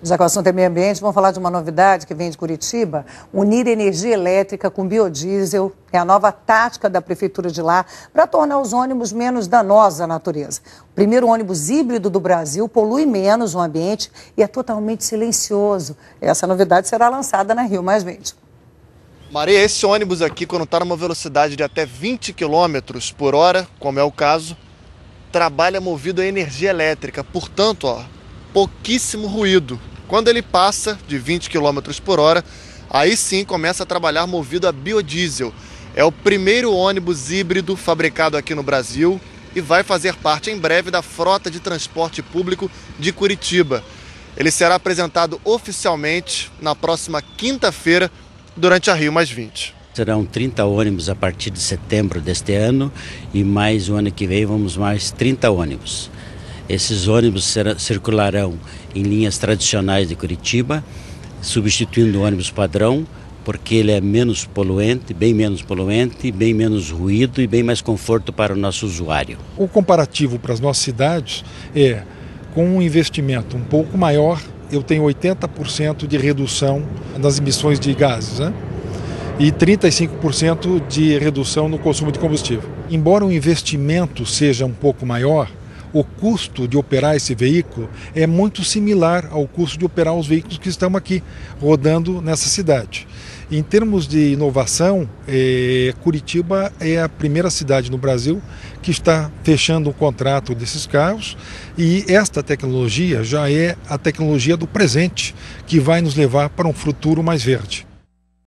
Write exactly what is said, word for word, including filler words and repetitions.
Já que o assunto é meio ambiente, vamos falar de uma novidade que vem de Curitiba. Unir energia elétrica com biodiesel é a nova tática da prefeitura de lá para tornar os ônibus menos danosos à natureza. O primeiro ônibus híbrido do Brasil polui menos o ambiente e é totalmente silencioso. Essa novidade será lançada na Rio mais vinte. Maria, esse ônibus aqui, quando está numa velocidade de até vinte quilômetros por hora, como é o caso, trabalha movido a energia elétrica, portanto, ó, pouquíssimo ruído. Quando ele passa de vinte quilômetros por hora, aí sim começa a trabalhar movido a biodiesel. É o primeiro ônibus híbrido fabricado aqui no Brasil e vai fazer parte em breve da frota de transporte público de Curitiba. Ele será apresentado oficialmente na próxima quinta-feira durante a Rio mais vinte. Serão trinta ônibus a partir de setembro deste ano e mais o ano que vem vamos mais trinta ônibus. Esses ônibus serão, circularão em linhas tradicionais de Curitiba, substituindo o ônibus padrão, porque ele é menos poluente, bem menos poluente, bem menos ruído e bem mais conforto para o nosso usuário. O comparativo para as nossas cidades é, com um investimento um pouco maior, eu tenho oitenta por cento de redução nas emissões de gases, né? E trinta e cinco por cento de redução no consumo de combustível. Embora o investimento seja um pouco maior, o custo de operar esse veículo é muito similar ao custo de operar os veículos que estão aqui rodando nessa cidade. Em termos de inovação, eh, Curitiba é a primeira cidade no Brasil que está fechando o contrato desses carros e esta tecnologia já é a tecnologia do presente que vai nos levar para um futuro mais verde.